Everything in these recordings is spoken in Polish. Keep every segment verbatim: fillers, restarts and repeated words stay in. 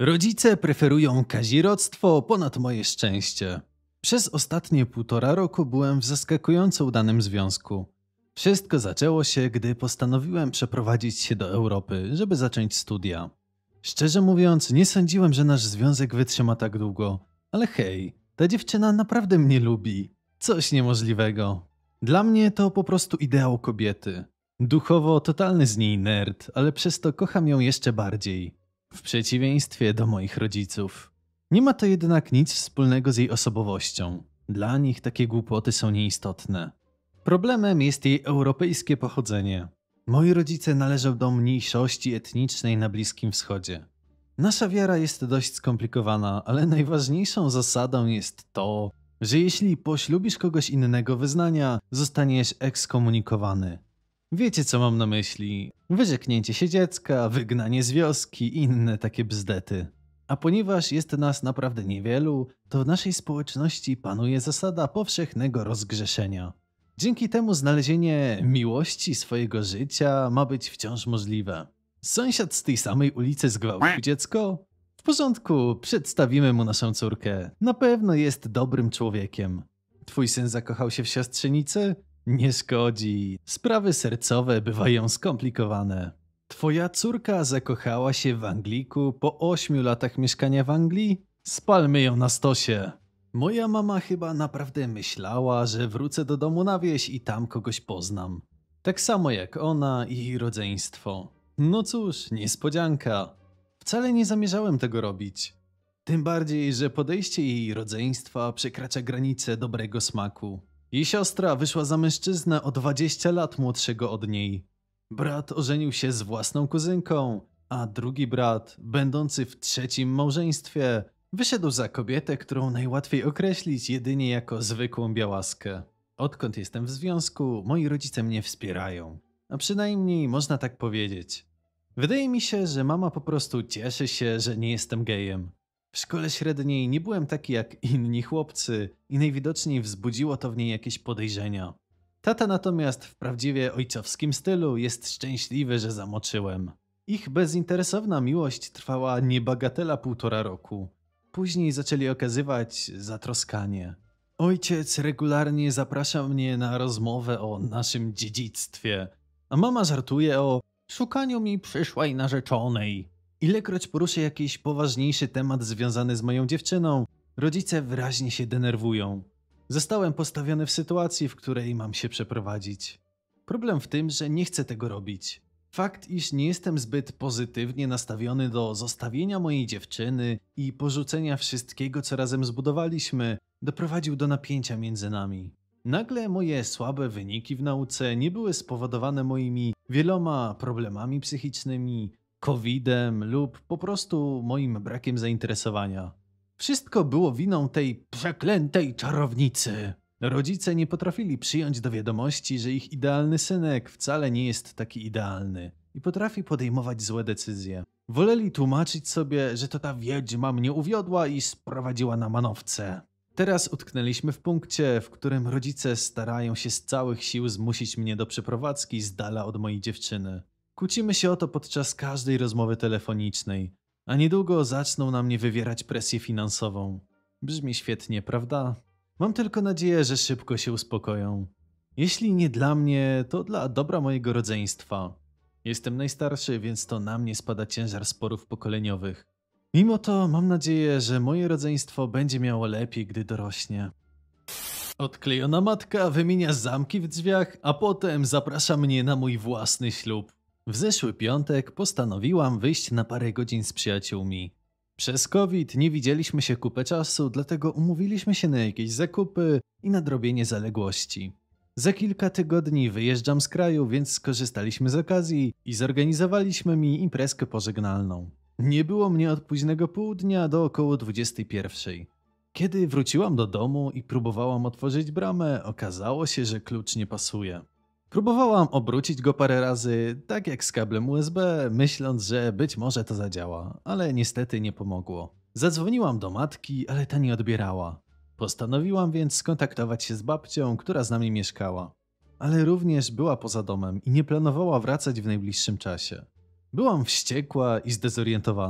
Rodzice preferują kazirodztwo ponad moje szczęście. Przez ostatnie półtora roku byłem w zaskakująco udanym związku. Wszystko zaczęło się, gdy postanowiłem przeprowadzić się do Europy, żeby zacząć studia. Szczerze mówiąc, nie sądziłem, że nasz związek wytrzyma tak długo. Ale hej, ta dziewczyna naprawdę mnie lubi. Coś niemożliwego. Dla mnie to po prostu ideał kobiety. Duchowo totalny z niej nerd, ale przez to kocham ją jeszcze bardziej. W przeciwieństwie do moich rodziców. Nie ma to jednak nic wspólnego z jej osobowością. Dla nich takie głupoty są nieistotne. Problemem jest jej europejskie pochodzenie. Moi rodzice należą do mniejszości etnicznej na Bliskim Wschodzie. Nasza wiara jest dość skomplikowana, ale najważniejszą zasadą jest to, że jeśli poślubisz kogoś innego wyznania, zostaniesz ekskomunikowany. Wiecie, co mam na myśli. Wyrzeknięcie się dziecka, wygnanie z wioski i inne takie bzdety. A ponieważ jest nas naprawdę niewielu, to w naszej społeczności panuje zasada powszechnego rozgrzeszenia. Dzięki temu znalezienie miłości swojego życia ma być wciąż możliwe. Sąsiad z tej samej ulicy zgwałcił dziecko? W porządku, przedstawimy mu naszą córkę. Na pewno jest dobrym człowiekiem. Twój syn zakochał się w siostrzenicy? Nie szkodzi. Sprawy sercowe bywają skomplikowane. Twoja córka zakochała się w Angliku po ośmiu latach mieszkania w Anglii? Spalmy ją na stosie. Moja mama chyba naprawdę myślała, że wrócę do domu na wieś i tam kogoś poznam. Tak samo jak ona i jej rodzeństwo. No cóż, niespodzianka. Wcale nie zamierzałem tego robić. Tym bardziej, że podejście jej rodzeństwa przekracza granicę dobrego smaku. Jej siostra wyszła za mężczyznę o dwadzieścia lat młodszego od niej. Brat ożenił się z własną kuzynką, a drugi brat, będący w trzecim małżeństwie, wyszedł za kobietę, którą najłatwiej określić jedynie jako zwykłą białaskę. Odkąd jestem w związku, moi rodzice mnie wspierają. A przynajmniej można tak powiedzieć. Wydaje mi się, że mama po prostu cieszy się, że nie jestem gejem. W szkole średniej nie byłem taki jak inni chłopcy i najwidoczniej wzbudziło to w niej jakieś podejrzenia. Tata natomiast w prawdziwie ojcowskim stylu jest szczęśliwy, że zamoczyłem. Ich bezinteresowna miłość trwała niebagatela półtora roku. Później zaczęli okazywać zatroskanie. Ojciec regularnie zaprasza mnie na rozmowę o naszym dziedzictwie, a mama żartuje o szukaniu mi przyszłej narzeczonej. Ilekroć poruszę jakiś poważniejszy temat związany z moją dziewczyną, rodzice wyraźnie się denerwują. Zostałem postawiony w sytuacji, w której mam się przeprowadzić. Problem w tym, że nie chcę tego robić. Fakt, iż nie jestem zbyt pozytywnie nastawiony do zostawienia mojej dziewczyny i porzucenia wszystkiego, co razem zbudowaliśmy, doprowadził do napięcia między nami. Nagle moje słabe wyniki w nauce nie były spowodowane moimi wieloma problemami psychicznymi, kowidem lub po prostu moim brakiem zainteresowania. Wszystko było winą tej przeklętej czarownicy. Rodzice nie potrafili przyjąć do wiadomości, że ich idealny synek wcale nie jest taki idealny i potrafi podejmować złe decyzje. Woleli tłumaczyć sobie, że to ta wiedźma mnie uwiodła i sprowadziła na manowce. Teraz utknęliśmy w punkcie, w którym rodzice starają się z całych sił zmusić mnie do przeprowadzki z dala od mojej dziewczyny. Kłócimy się o to podczas każdej rozmowy telefonicznej, a niedługo zaczną na mnie wywierać presję finansową. Brzmi świetnie, prawda? Mam tylko nadzieję, że szybko się uspokoją. Jeśli nie dla mnie, to dla dobra mojego rodzeństwa. Jestem najstarszy, więc to na mnie spada ciężar sporów pokoleniowych. Mimo to mam nadzieję, że moje rodzeństwo będzie miało lepiej, gdy dorośnie. Odklejona matka wymienia zamki w drzwiach, a potem zaprasza mnie na mój własny ślub. W zeszły piątek postanowiłam wyjść na parę godzin z przyjaciółmi. Przez COVID nie widzieliśmy się kupę czasu, dlatego umówiliśmy się na jakieś zakupy i nadrobienie zaległości. Za kilka tygodni wyjeżdżam z kraju, więc skorzystaliśmy z okazji i zorganizowaliśmy mi imprezkę pożegnalną. Nie było mnie od późnego południa do około dwudziestej pierwszej. Kiedy wróciłam do domu i próbowałam otworzyć bramę, okazało się, że klucz nie pasuje. Próbowałam obrócić go parę razy, tak jak z kablem U S B, myśląc, że być może to zadziała, ale niestety nie pomogło. Zadzwoniłam do matki, ale ta nie odbierała. Postanowiłam więc skontaktować się z babcią, która z nami mieszkała. Ale również była poza domem i nie planowała wracać w najbliższym czasie. Byłam wściekła i zdezorientowana.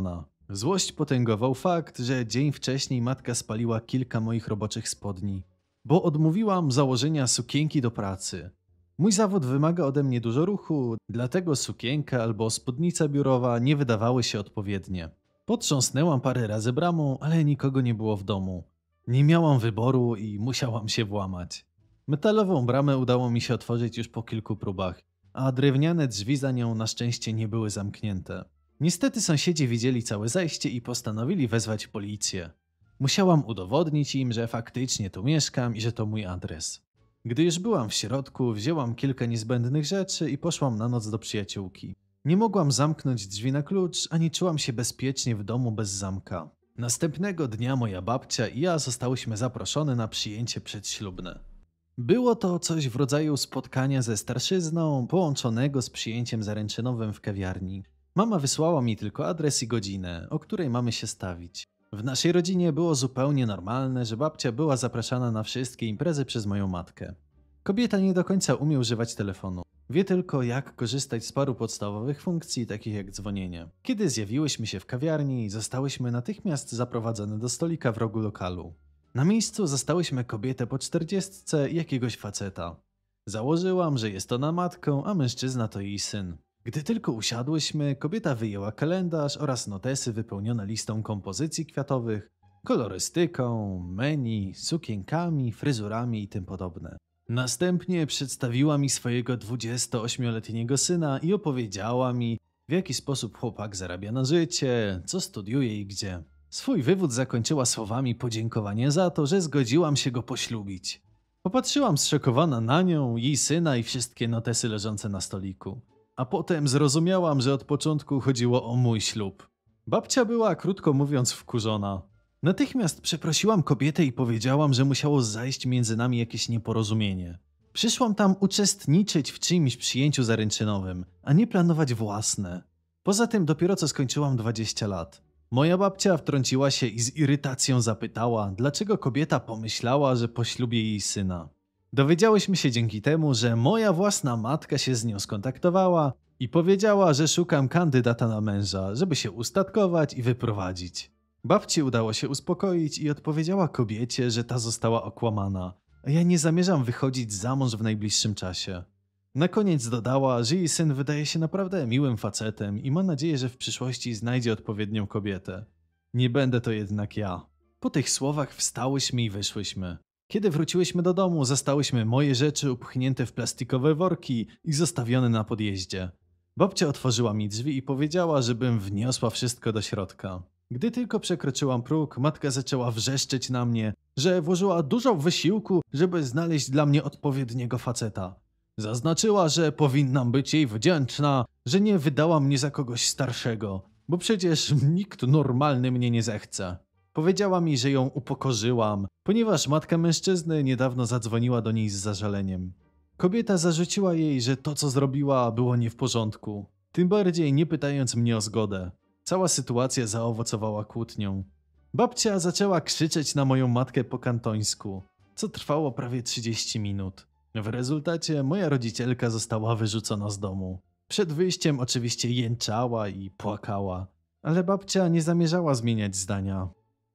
Złość potęgował fakt, że dzień wcześniej matka spaliła kilka moich roboczych spodni, bo odmówiłam założenia sukienki do pracy. Mój zawód wymaga ode mnie dużo ruchu, dlatego sukienka albo spódnica biurowa nie wydawały się odpowiednie. Potrząsnęłam parę razy bramą, ale nikogo nie było w domu. Nie miałam wyboru i musiałam się włamać. Metalową bramę udało mi się otworzyć już po kilku próbach, a drewniane drzwi za nią na szczęście nie były zamknięte. Niestety sąsiedzi widzieli całe zajście i postanowili wezwać policję. Musiałam udowodnić im, że faktycznie tu mieszkam i że to mój adres. Gdy już byłam w środku, wzięłam kilka niezbędnych rzeczy i poszłam na noc do przyjaciółki. Nie mogłam zamknąć drzwi na klucz, ani czułam się bezpiecznie w domu bez zamka. Następnego dnia moja babcia i ja zostałyśmy zaproszone na przyjęcie przedślubne. Było to coś w rodzaju spotkania ze starszyzną, połączonego z przyjęciem zaręczynowym w kawiarni. Mama wysłała mi tylko adres i godzinę, o której mamy się stawić. W naszej rodzinie było zupełnie normalne, że babcia była zapraszana na wszystkie imprezy przez moją matkę. Kobieta nie do końca umie używać telefonu. Wie tylko, jak korzystać z paru podstawowych funkcji, takich jak dzwonienie. Kiedy zjawiłyśmy się w kawiarni, zostałyśmy natychmiast zaprowadzone do stolika w rogu lokalu. Na miejscu zastałyśmy kobietę po czterdziestce i jakiegoś faceta. Założyłam, że jest ona matką, a mężczyzna to jej syn. Gdy tylko usiadłyśmy, kobieta wyjęła kalendarz oraz notesy wypełnione listą kompozycji kwiatowych, kolorystyką, menu, sukienkami, fryzurami i tym podobne. Następnie przedstawiła mi swojego dwudziestoośmioletniego syna i opowiedziała mi, w jaki sposób chłopak zarabia na życie, co studiuje i gdzie. Swój wywód zakończyła słowami podziękowania za to, że zgodziłam się go poślubić. Popatrzyłam zszokowana na nią, jej syna i wszystkie notesy leżące na stoliku. A potem zrozumiałam, że od początku chodziło o mój ślub. Babcia była, krótko mówiąc, wkurzona. Natychmiast przeprosiłam kobietę i powiedziałam, że musiało zajść między nami jakieś nieporozumienie. Przyszłam tam uczestniczyć w czyimś przyjęciu zaręczynowym, a nie planować własne. Poza tym dopiero co skończyłam dwadzieścia lat. Moja babcia wtrąciła się i z irytacją zapytała, dlaczego kobieta pomyślała, że poślubię jej syna. Dowiedziałyśmy się dzięki temu, że moja własna matka się z nią skontaktowała i powiedziała, że szukam kandydata na męża, żeby się ustatkować i wyprowadzić. Babci udało się uspokoić i odpowiedziała kobiecie, że ta została okłamana, a ja nie zamierzam wychodzić za mąż w najbliższym czasie. Na koniec dodała, że jej syn wydaje się naprawdę miłym facetem i ma nadzieję, że w przyszłości znajdzie odpowiednią kobietę. Nie będę to jednak ja. Po tych słowach wstałyśmy i wyszłyśmy. Kiedy wróciłyśmy do domu, zastałyśmy moje rzeczy upchnięte w plastikowe worki i zostawione na podjeździe. Babcia otworzyła mi drzwi i powiedziała, żebym wniosła wszystko do środka. Gdy tylko przekroczyłam próg, matka zaczęła wrzeszczeć na mnie, że włożyła dużo wysiłku, żeby znaleźć dla mnie odpowiedniego faceta. Zaznaczyła, że powinnam być jej wdzięczna, że nie wydała mnie za kogoś starszego, bo przecież nikt normalny mnie nie zechce. Powiedziała mi, że ją upokorzyłam, ponieważ matka mężczyzny niedawno zadzwoniła do niej z zażaleniem. Kobieta zarzuciła jej, że to co zrobiła było nie w porządku, tym bardziej nie pytając mnie o zgodę. Cała sytuacja zaowocowała kłótnią. Babcia zaczęła krzyczeć na moją matkę po kantońsku, co trwało prawie trzydzieści minut. W rezultacie moja rodzicielka została wyrzucona z domu. Przed wyjściem oczywiście jęczała i płakała, ale babcia nie zamierzała zmieniać zdania.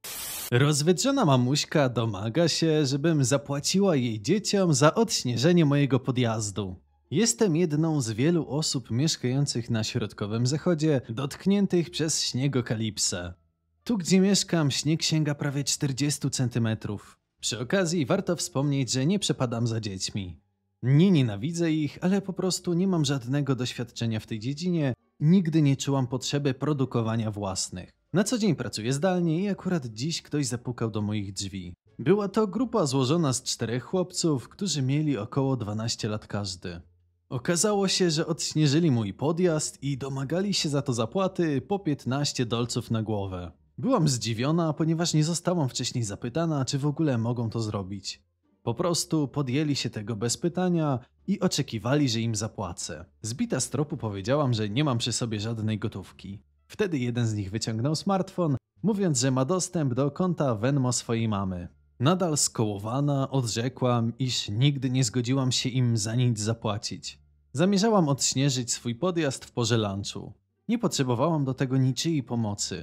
Rozwydrzona mamuśka domaga się, żebym zapłaciła jej dzieciom za odśnieżenie mojego podjazdu. Jestem jedną z wielu osób mieszkających na środkowym zachodzie, dotkniętych przez śniegokalipsę. Tu, gdzie mieszkam, śnieg sięga prawie czterdzieści centymetrów. Przy okazji warto wspomnieć, że nie przepadam za dziećmi. Nie nienawidzę ich, ale po prostu nie mam żadnego doświadczenia w tej dziedzinie i nigdy nie czułam potrzeby produkowania własnych. Na co dzień pracuję zdalnie i akurat dziś ktoś zapukał do moich drzwi. Była to grupa złożona z czterech chłopców, którzy mieli około dwanaście lat każdy. Okazało się, że odśnieżyli mój podjazd i domagali się za to zapłaty po piętnaście dolców na głowę. Byłam zdziwiona, ponieważ nie zostałam wcześniej zapytana, czy w ogóle mogą to zrobić. Po prostu podjęli się tego bez pytania i oczekiwali, że im zapłacę. Zbita z tropu powiedziałam, że nie mam przy sobie żadnej gotówki. Wtedy jeden z nich wyciągnął smartfon, mówiąc, że ma dostęp do konta Venmo swojej mamy. Nadal skołowana odrzekłam, iż nigdy nie zgodziłam się im za nic zapłacić. Zamierzałam odśnieżyć swój podjazd w porze lunchu. Nie potrzebowałam do tego niczyjej pomocy.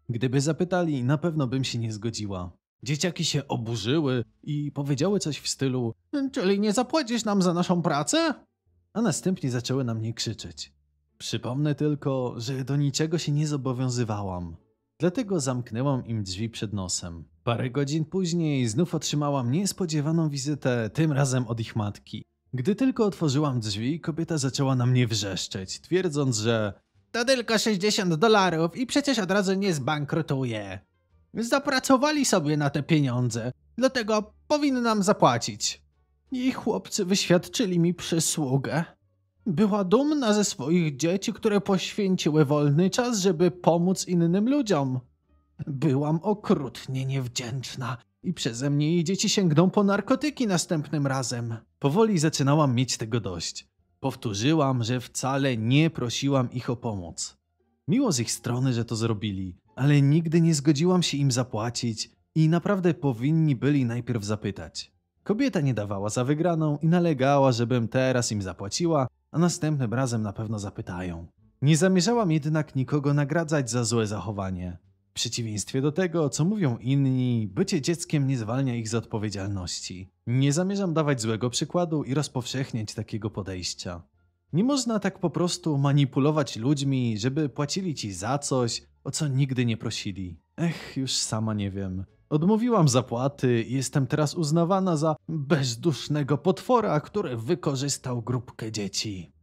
Gdyby zapytali, na pewno bym się nie zgodziła. Dzieciaki się oburzyły i powiedziały coś w stylu: czyli nie zapłacisz nam za naszą pracę? A następnie zaczęły na mnie krzyczeć. Przypomnę tylko, że do niczego się nie zobowiązywałam. Dlatego zamknęłam im drzwi przed nosem. Parę godzin później znów otrzymałam niespodziewaną wizytę, tym razem od ich matki. Gdy tylko otworzyłam drzwi, kobieta zaczęła na mnie wrzeszczeć, twierdząc, że to tylko sześćdziesiąt dolarów i przecież od razu nie zbankrutuje. Zapracowali sobie na te pieniądze, dlatego powinny nam zapłacić. I chłopcy wyświadczyli mi przysługę. Była dumna ze swoich dzieci, które poświęciły wolny czas, żeby pomóc innym ludziom. Byłam okrutnie niewdzięczna i przeze mnie jej dzieci sięgną po narkotyki następnym razem. Powoli zaczynałam mieć tego dość. Powtórzyłam, że wcale nie prosiłam ich o pomoc. Miło z ich strony, że to zrobili, ale nigdy nie zgodziłam się im zapłacić i naprawdę powinni byli najpierw zapytać. Kobieta nie dawała za wygraną i nalegała, żebym teraz im zapłaciła, a następnym razem na pewno zapytają. Nie zamierzałam jednak nikogo nagradzać za złe zachowanie. W przeciwieństwie do tego, co mówią inni, bycie dzieckiem nie zwalnia ich z odpowiedzialności. Nie zamierzam dawać złego przykładu i rozpowszechniać takiego podejścia. Nie można tak po prostu manipulować ludźmi, żeby płacili ci za coś, o co nigdy nie prosili. Ech, już sama nie wiem. Odmówiłam zapłaty i jestem teraz uznawana za bezdusznego potwora, który wykorzystał grupkę dzieci.